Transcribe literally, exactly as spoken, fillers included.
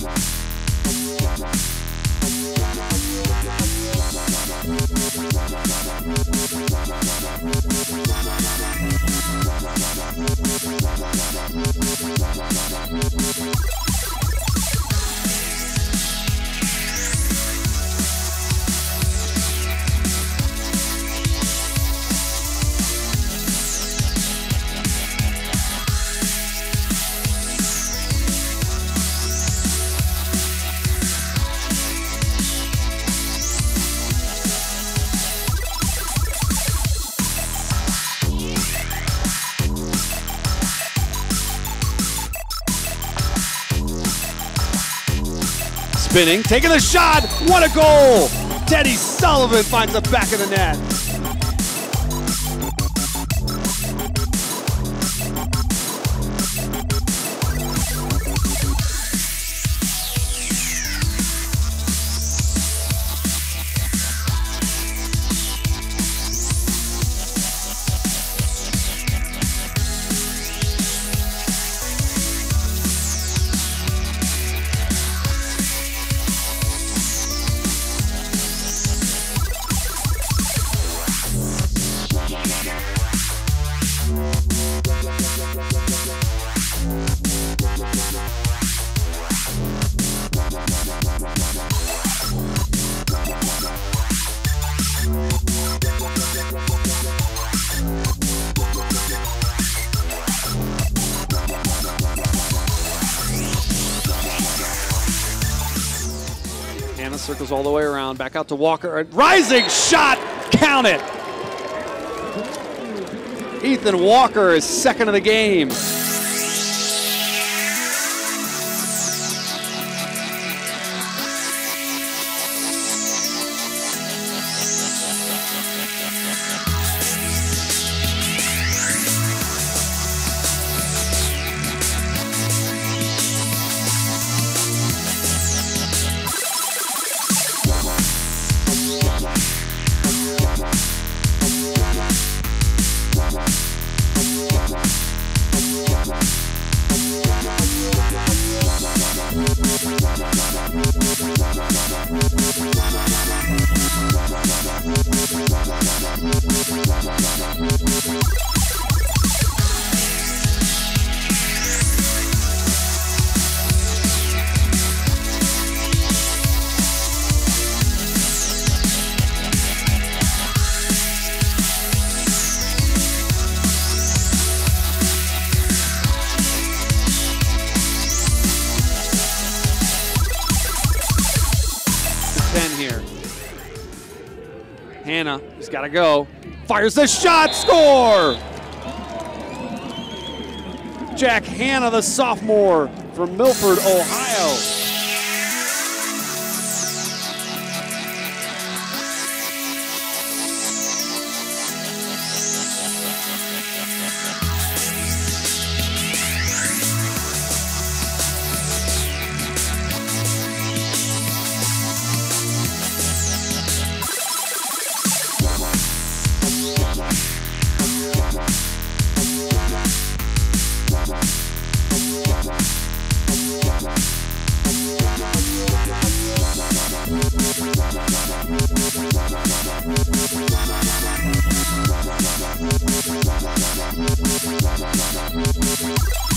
Spinning, taking the shot, what a goal! Teddy Sullivan finds the back of the net. Hannah circles all the way around, back out to Walker. Rising shot, count it! Ethan Walker is second of the game. ten here. Hannah, he's got to go. Fires the shot, score! Jack Hannah, the sophomore from Milford, Ohio. We'll be right back.